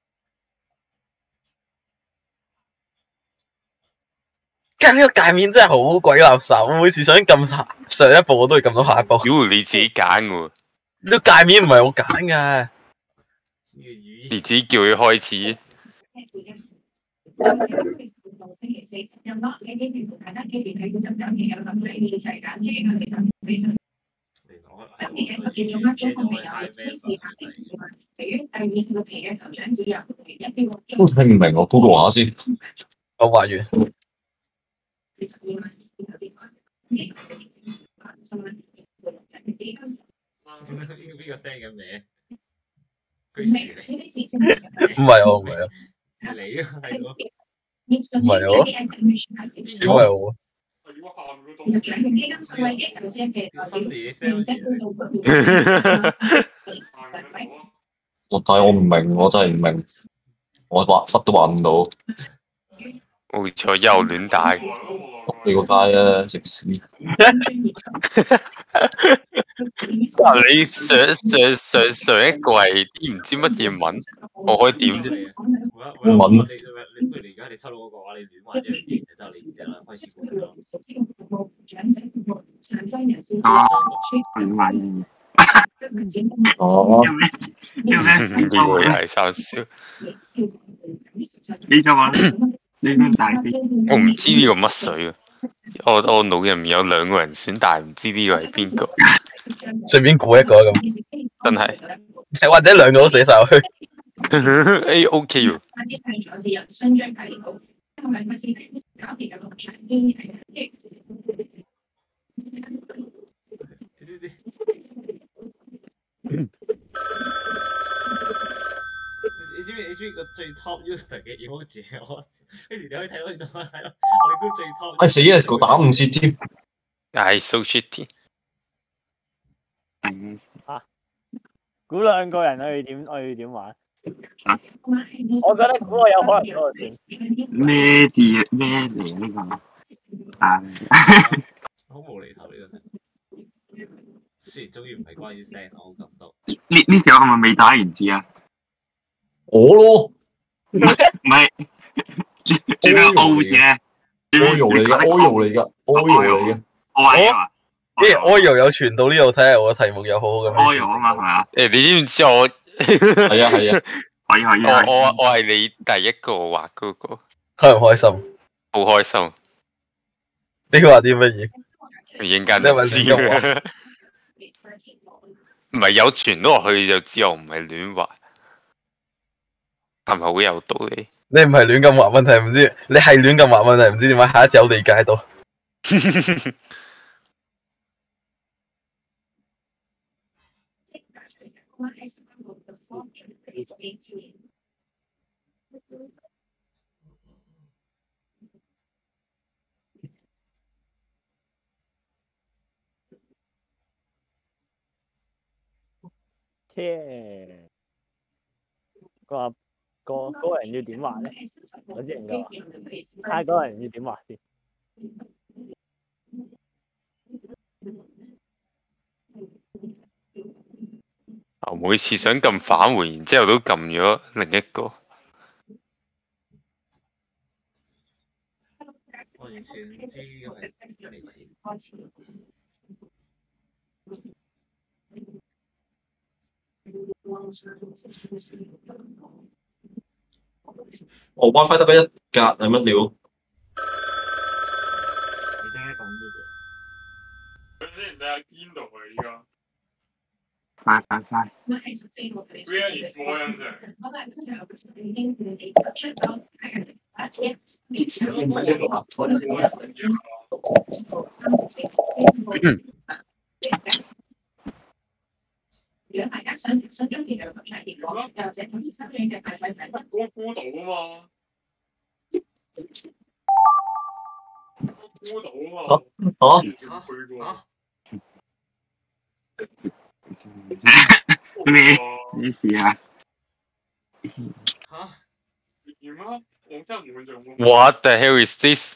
跟呢個界面真係好鬼垃圾，我每次想撳上一步，我都會撳到下一步。 屌，你自己揀喎。 呢個界面唔係我揀㗎。 你自己叫佢開始。 都聽唔明我 Google 下先。 我畫完。 邊個 send 緊名？佢時你？ 唔係我，唔係我。 你啊，係我。 唔係我。點係我？ 我但係我唔明，我真係唔明，我畫乜都畫唔到。 冇錯，又亂打。 你個街啊，食屎！ 哇！你上上上上一個係啲唔知乜嘢文，我可以點啫？ 文。 你你不如而家你抽到嗰個話，你亂畫一樣嘢，就你而家開始估咗。 哦。 呢個又係搞笑。 你就話你咁大啲， 我唔知呢個乜水啊！我我腦入面有兩個人選，但係唔知呢個係邊個。 隨便估一個咁。 真係。 或者兩個都寫晒落去。 A O K 喎。 你知唔知你中意個最 top user 嘅 emoji？我嗰時你可以睇到呢度係咯，我哋估最 top。 哎死啊！個打唔切添。 係 so shitty。 啊！估兩個人我要點我要點玩？我覺得估我有可能嗰個點。 咩字咩嚟呢個？啊！ 好無厘頭呢個題。雖然終於唔係關於聲，我好感動。 呢呢條係咪未打完字啊？ 我咯， 唔係，轉咗 O 字咧 ，oil 嚟嘅 ，oil 嚟嘅 ，oil 嚟嘅。 我啊， 誒 oil 有傳到呢度，睇下我嘅題目有好好咁。 oil 啊嘛，係咪啊？ 誒，你知唔知我？ 係啊係啊， 可以可以。 我我我係你第一個畫嗰個。 開唔開心？ 好開心。 你話啲乜嘢？ 陣間就知。唔係有傳落去就知我唔係亂畫。係咪好有道理？ 你唔係亂咁畫問題，唔知你係亂咁畫問題，唔知點解下一次有理解到。 切，個個嗰個人要點畫咧？我知唔夠啊！睇下嗰個人要點畫先。 我每次想撳返回，然之後都撳咗另一個。 我完全唔知呢個係咩事。 我 WiFi 得一格係乜料？ 你點解講呢句？ 佢先唔睇下邊度啊？而家快快快 ！Where is 摩恩啫？ 如果大家想查詢今次嘅合作結果，又或者可以收你嘅派費禮物。 我估到啊嘛，估到啊嘛。嚇嚇咩咩事啊？ 嚇點啊？我真係唔會做。 What the hell is this？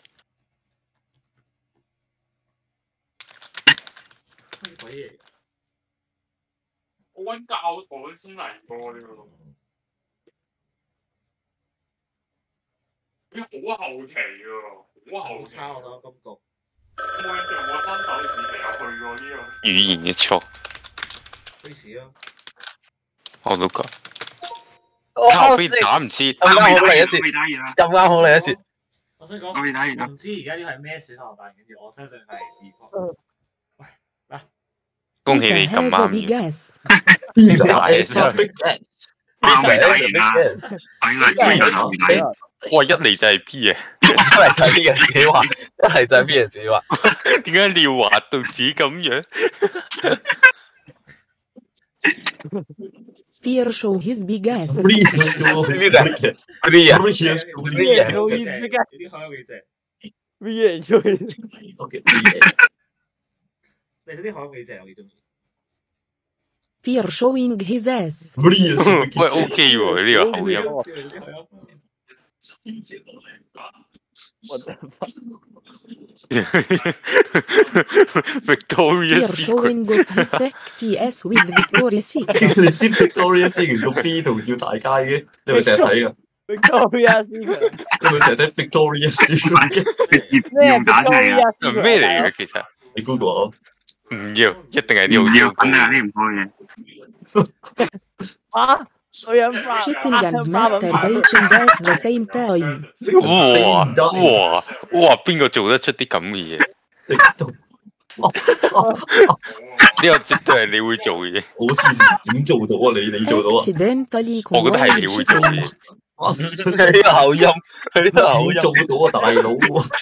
乜鬼嘢？ 我揾教堂先嚟過呢個，咦好後期喎，好後期。 差我覺得今局。 我印象我新手時期有去過呢個。 語言嘅錯。 推遲啊！ 我都覺。 靠邊打唔切， 咁啱好嚟一次，咁啱好嚟一次。 我想講， 我未打完啊我唔知而家呢個係咩選項，但係跟住我相信係二確。喂，嗱， 恭喜你咁啱嘅。 我未打完啊！我應該係最後未打完。 哇！一嚟就係 P 嘅， 一嚟就係 P 嘅自己話，一嚟就係 P 嘅自己話。 點解你要滑到自己咁樣 Pierre show his big ass. Three 啊，three 啊，three 啊。 有啲好有幾隻。 Pierre show。 OK。 你啲好有幾隻我幾中意。 Pierre showing his ass. 喂 ，OK 喎，呢個口音。 Pierre showing off his sexy ass with Victoria's Secret. 你知 Victoria's Secret 個 B 圖叫大街嘅？你咪成日睇噶？ Victoria's Secret。 你咪成日睇 Victoria's Secret 嘅？ 咩 Victoria's 咩嚟嘅其實？ 你 Google 唔要，一定係啲好要緊啊！啲唔開嘅。 啊！ Shitting and masturbation at the same time. 哇哇哇！邊個做得出啲咁嘅嘢？呢個絕對係你會做嘅嘢。 我黐線，點做到啊？你你做到啊？ 我覺得係你會做嘅嘢。 佢呢個口音，佢呢個口音做到啊，大佬！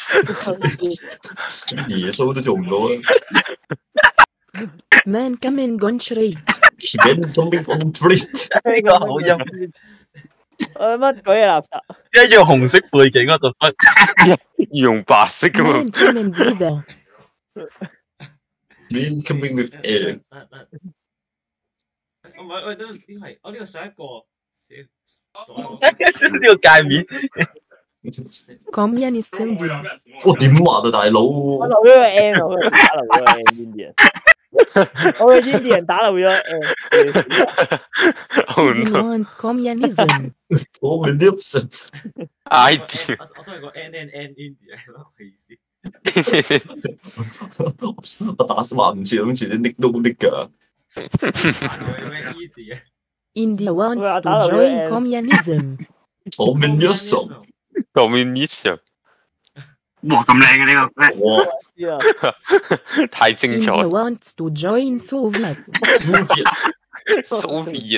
耶穌都做唔到啊 Man coming on tree. Man coming on tree。 呢個口音。 誒乜鬼嘢垃圾？ 一樣紅色背景我就不用白色噶嘛。 Man coming with a. Man coming with air。 唔係喂，等呢個係我呢個上一個。 呢個界面。 Communist Indian。 我點話啊，大佬？ 我留咗個 N， 我打漏咗個 N Indian。我嘅 Indian 打漏咗 N。 We want communism。 Communism。 I D。 我想個 N N N India 係乜鬼意思？ 我打死話唔似諗住啲 nick 都 nick 㗎。 India wants to join communism. Communism。 Communism。 哇！咁靚嘅呢個咩？ 哇！太精彩。 India wants to join Soviet. Soviet。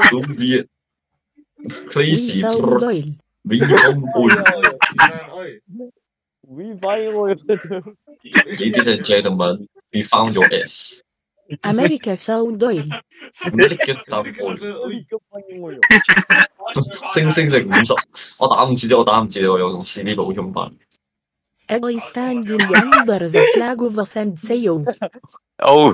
Soviet。Crazy。 Found oil. We found oil. We found oil. Ladies and gentlemen, we found your ass. America found oil. America found oil。星星值五十，我打唔住啫，我打唔住，我有用 C V 補充版。 Ugly standing under the flag of San Seo. Oh.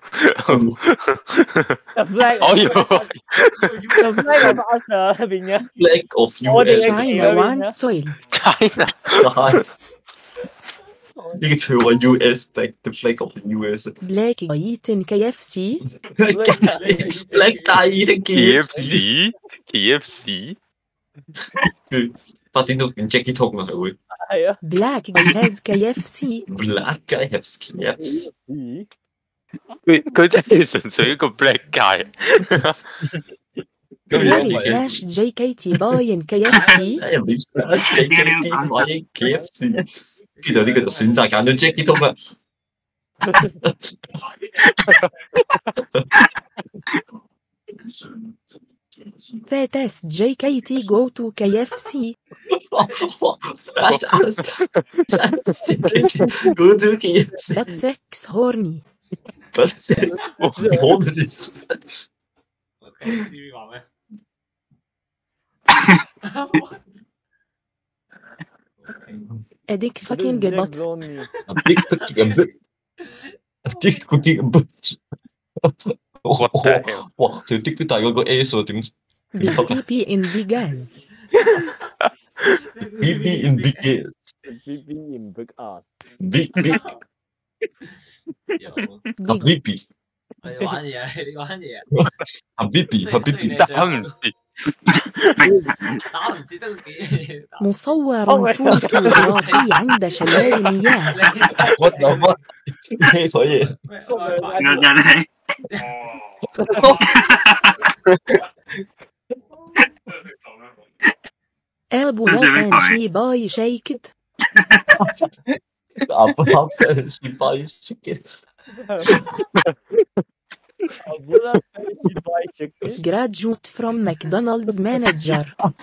The flag. Oh, you. The flag of us 啊，入邊嘅。 Flag of U S。 China wants oil. China。 呢個就係 U S flag，the flag of the U S。 Black guy eating K F C. Black guy eating K F C。K F C。 佢發展到變 Jackie 通啊，係會。 係啊。 Black guy has K F C. Black guy has K F C。 佢佢真係純粹一個 black guy。 Larry slash J K T buying K F C. Larry slash J K T buying K F C。跟住呢個就選擇揀咗 Jackie 通啊。 Fat ass J K T go to K F C. Fat ass J K T go to K F C. But sex horny. But sex horny. C V 話咩？ A dick fucking butt. A dick fucking butt. A dick fucking butt. 哇！條 dick 都大過個 S 喎，點 Big P P in big ass. B B in big ass. B B in big ass. Big big. 阿 B B。 你玩嘢啊！你玩嘢啊！ 阿 B B， 阿 B B。 打唔切。 打唔切都幾。 مصور فوتوغرافي عند شلال المياه. What the fuck？咩鬼嘢？ 人係。 أبو حسن شيباي شيكت أبو حسن شيباي شيكت Graduate from McDonald's manager.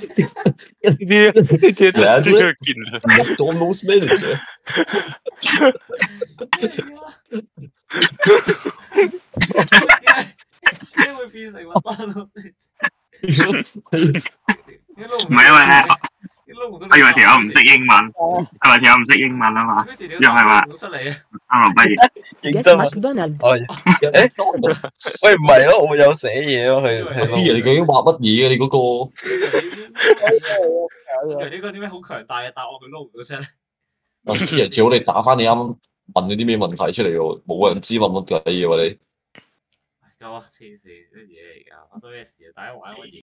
Graduate McDonald's manager. 點會變成麥當勞？ 唔係因為咧，我以為條友唔識英文，係咪條友唔識英文啊嘛？又係話出嚟啊！ 啱落畢業。 認真啊！哦，誒，喂唔係咯，我有寫嘢咯，佢佢啲人你究竟畫乜嘢啊？你嗰個？ 呢個啲咩好強大嘅答案佢撈唔到出嚟。 啊！啲人最好你打翻你啱啱問咗啲咩問題出嚟喎，冇人知問乜鬼嘢喎你。 夠啊！黐線啲嘢嚟㗎，發生咩事啊？大家玩乜嘢？